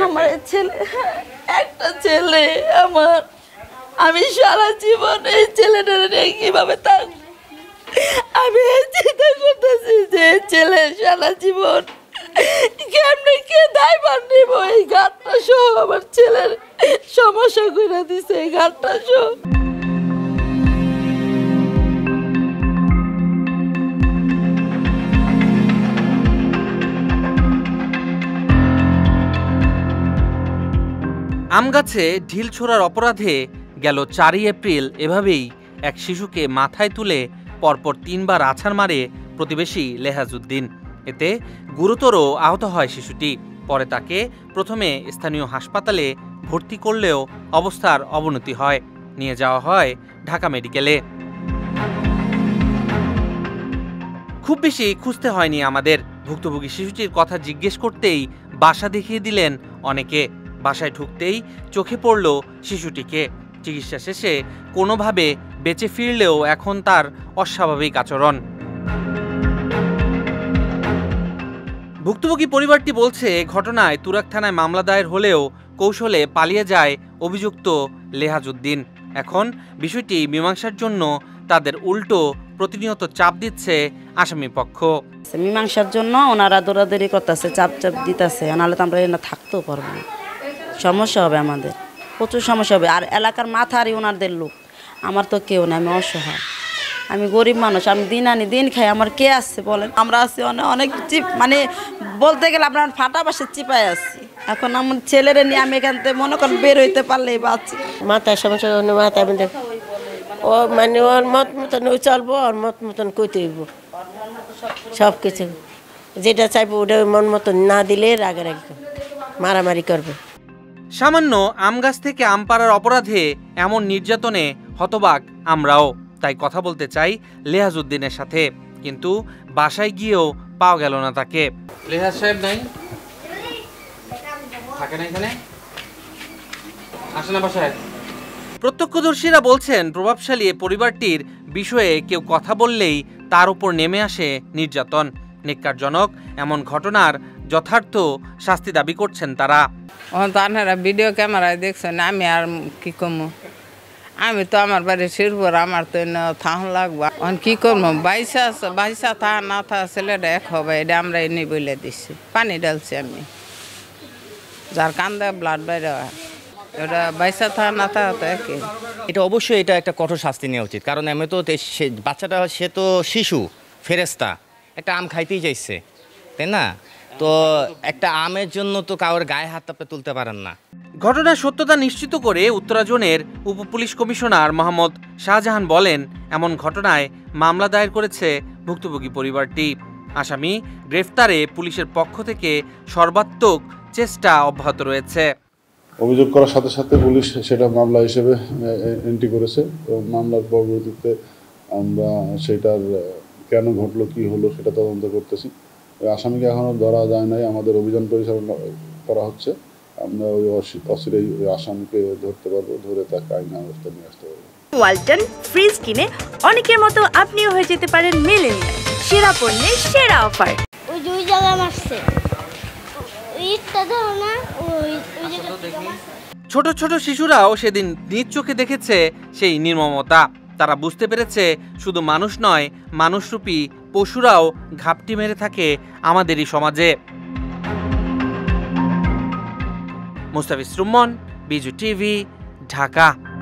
আমার ছেলে, একটা ছেলে আমার, আমি সারা জীবন এই ছেলেটা নিয়ে কিভাবে থাকবো? আমি চিন্তা করতেছি যে ছেলে সারা জীবন কেমনে কে দায়ভার নিব? এই ঘাটটা সহ আমার ছেলের সমস্যা করে দিছে, এই ঘাটটা সহ। আমগাছে ঢিল ছোড়ার অপরাধে গেল 4 এপ্রিল এভাবেই এক শিশুকে মাথায় তুলে পরপর 3 বার আছাড় মারে প্রতিবেশী লেহাজউদ্দিন। এতে গুরুতর আহত হয় শিশুটি। পরে তাকে প্রথমে স্থানীয় হাসপাতালে ভর্তি করলেও অবস্থার অবনতি হয়। নিয়ে যাওয়া হয় ঢাকা মেডিকেলে। খুব বেশি খুঁজতে হয়নি আমাদের। ভুক্তভোগী শিশুটির কথা জিজ্ঞেস করতেই বাসা দেখিয়ে দিলেন অনেকে। বাসায় ঢুকতেই চোখে পড়ল শিশুটিকে। চিকিৎসা শেষে কোনোভাবে বেঁচে ফিরলেও এখন তার অস্বাভাবিক আচরণ। ভুক্তভোগী পরিবারটি বলছে, ঘটনায় তুরাগ থানায় মামলা দায়ের হলেও কৌশলে পালিয়ে যায় অভিযুক্ত লেহাজউদ্দিন। এখন বিষয়টি মীমাংসার জন্য তাদের উল্টো প্রতিনিয়ত চাপ দিচ্ছে আসামি পক্ষ। মীমাংসার জন্য ওনারা দৌড়াদৌড়ি করতেছে, চাপ দিতেছে, নাহলে তো আমরা এখানে থাকতেও পারবো না। সমস্যা হবে, আমাদের প্রচুর সমস্যা হবে। আর এলাকার মাথারই ওনাদের লোক, আমার তো কেউ নেই, আমি অসহায়, আমি গরিব মানুষ, আমি দিন আনি দিন খাই, আমার কে আসছে বলেন? আমরা আছি অনেক মানে বলতে গেলে আপনার ফাটা বাসে চিপায় আছি। এখন আমার ছেলেরা নিয়ে আমি এখান থেকে মনে করেন বের হইতে পারলেই বাঁচি। মাথায় সমস্যা, মাথায় ও মানে ওর মত মতন ওই চলবো, ওর মত মতন কইতে হইব সব কিছু, যেটা চাইবো ওটা মন মতন না দিলে রাগে রাখবে, মারামারি করবে। সামান্য আম গাছ থেকে আম পাড়ার অপরাধে এমন নির্যাতনে হতবাক আমরাও। তাই কথা বলতে চাই লেহাজউদ্দিনের সাথে, কিন্তু বাসায় গিয়েও পাওয়া গেল না তাকে। লেহাজ সাহেব নাই, থাকে না এখানে, আসে না বাসায়। প্রত্যক্ষদর্শীরা বলছেন, প্রভাবশালী এই পরিবারটির বিষয়ে কেউ কথা বললেই তার উপর নেমে আসে নির্যাতন। নিকারজনক এমন ঘটনার যথার্থ শাস্তি দাবি করছেন তারা। আপনারা ভিডিও ক্যামেরায় দেখছেন, আমি আর কি করবো? আমি তো আমার বাড়ি শিরপুর, আমার তো থাহন লাগবো। কি করবো? বাইসা থা না থা ছেলেটা এক হবে, এটা আমরা এনে বলে দিচ্ছি। পানি ডালছি আমি, যার কান্দে ব্লাড বাইরে হয়, এটা বাইসা থা না থা তো একই। এটা অবশ্যই এটা একটা কঠোর শাস্তি নেওয়া উচিত, কারণ আমি তো বাচ্চাটা, সে তো শিশু ফেরেস্তা, একটা আম খাইতেই চাইছে, তাই না? তো একটা আমের জন্য তো কারোর গায়ে হাত আপনি তুলতে পারেন না। ঘটনার সত্যতা নিশ্চিত করে উত্তরা জোনের উপ পুলিশ কমিশনার মোহাম্মদ শাহজাহান বলেন, এমন ঘটনায় মামলা দায়ের করেছে ভুক্তভোগী পরিবারটি। আসামি গ্রেফতারে পুলিশের পক্ষ থেকে সর্বাত্মক চেষ্টা অব্যাহত রয়েছে। অভিযোগ করার সাথে সাথে পুলিশ সেটা মামলা হিসেবে এন্ট্রি করেছে এবং মামলার পরবর্তীতে আমরা সেটার কেন ঘটলো, কি হলো সেটা তদন্ত করতেছি। আসামিকে এখনও ধরা যায় নাই, আমাদের অভিযান পরিচালনা করা হচ্ছে। আমরা ওই অচিরেই ওই আসামিকে ধরতে পারবো, ধরে তাকে আইন ব্যবস্থা নিয়ে আসতে পারবো। ওয়ালটন ফ্রিজ কিনে অনেকের মতো আপনিও হয়ে যেতে পারেন মিলেনিয়াল। সেরা পণ্যের সেরা অফার। ওই দুই জায়গা মারছে, ছোট ছোট শিশুরাও সেদিন নিজ চোখে দেখেছে সেই নির্মমতা। তারা বুঝতে পেরেছে শুধু মানুষ নয়, মানুষরূপী পশুরাও ঘাপটি মেরে থাকে আমাদেরই সমাজে। মুস্তাফিজ রুম্মন, বিজু টিভি, ঢাকা।